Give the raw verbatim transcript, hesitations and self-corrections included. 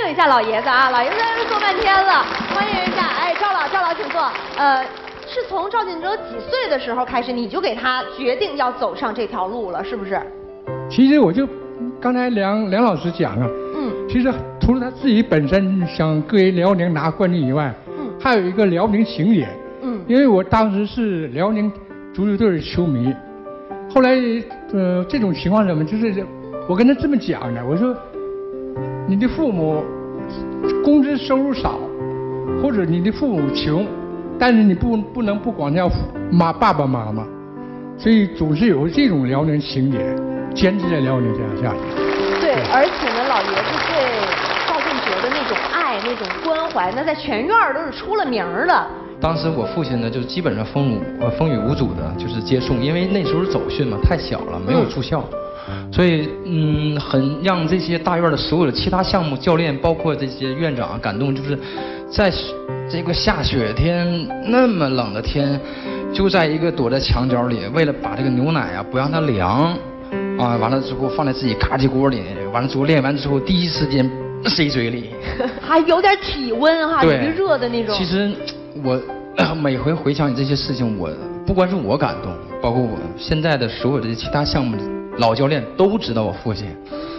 迎一下老爷子啊，老爷子在这坐半天了，欢迎一下，哎，赵老，赵老请坐。呃，是从赵建哲几岁的时候开始，你就给他决定要走上这条路了，是不是？ 其实我就刚才梁梁老师讲了，嗯，其实除了他自己本身想给辽宁拿冠军以外，嗯，还有一个辽宁情节，嗯，因为我当时是辽宁足球队的球迷，后来呃这种情况是什么？就是我跟他这么讲的，我说你的父母工资收入少，或者你的父母穷，但是你不不能不管叫妈爸爸妈妈，所以总是有这种辽宁情节，坚持在辽宁这样下去。 对，而且呢，老爷子对赵建哲的那种爱、那种关怀，那在全院都是出了名的。 当时我父亲呢，就基本上风雨呃风雨无阻的，就是接送，因为那时候走训嘛，太小了，没有住校。嗯，所以，嗯，很让这些大院的所有的其他项目教练，包括这些院长感动，就是在这个下雪天那么冷的天，就在一个躲在墙角里，为了把这个牛奶啊不让它凉，啊，完了之后放在自己咖喱锅里，完了之后练完之后第一时间塞嘴里， 还有点体温哈，有对， 点热的那种。 其实我每回回想起这些事情，我不光是我感动，包括我现在的所有的其他项目。老教练都知道我父亲，